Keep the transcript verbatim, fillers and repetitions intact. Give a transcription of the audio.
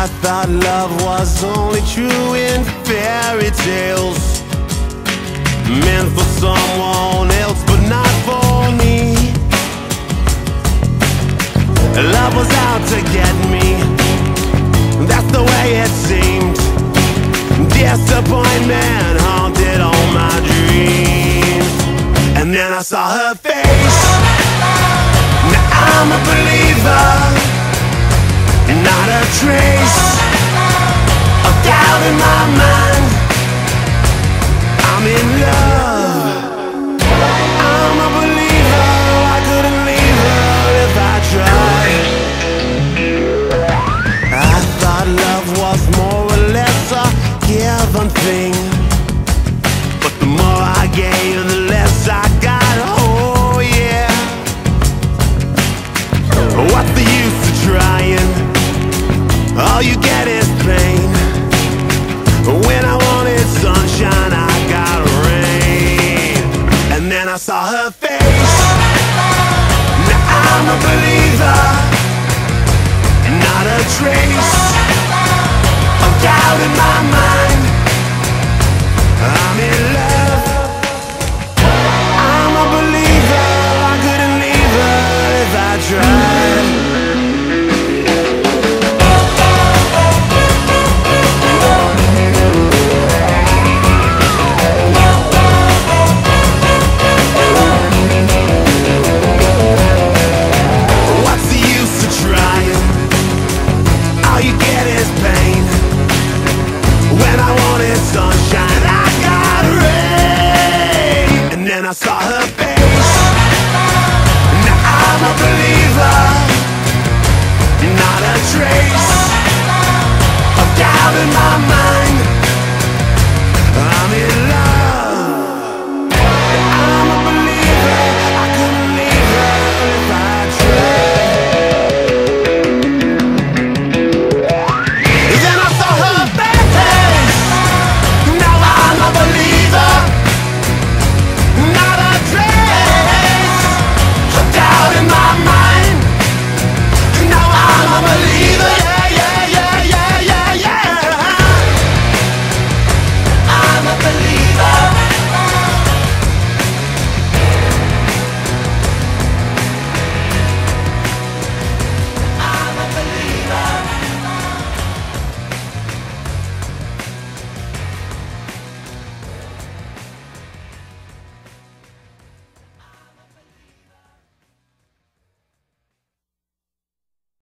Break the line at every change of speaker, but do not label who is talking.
I thought love was only true in fairy tales, meant for someone else but not for me. Love was out to get me, that's the way it seemed. Disappointment haunted all my dreams. And then I saw her face. Now I'm a believer, not a trace of doubt in my mind. I'm in love, I'm a believer. I couldn't leave her if I tried. I thought love was more or less a given thing, but the more I gave, the less I got. Oh yeah. What's the use of trying? All you get is pain. When I wanted sunshine, I got rain. And then I saw her face. Now I'm a believer, not a trace of doubt in my mind. I'm in love, I'm a believer. I couldn't leave her if I tried. What's the use of trying? All you get is pain. When I wanted sunshine, I got rain. And then I saw her face. Now I'm a believer, not a trace of doubt in my mind.